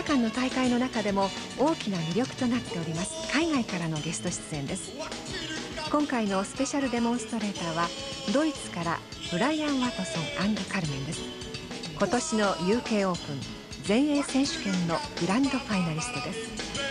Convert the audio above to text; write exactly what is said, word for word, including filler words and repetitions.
日間の大会の中でも大きな魅力となっております海外からのゲスト出演です。今回のスペシャルデモンストレーターはドイツからブライアン・ワトソン&カルメンです。今年の ユーケー オープン全英選手権のグランドファイナリストです。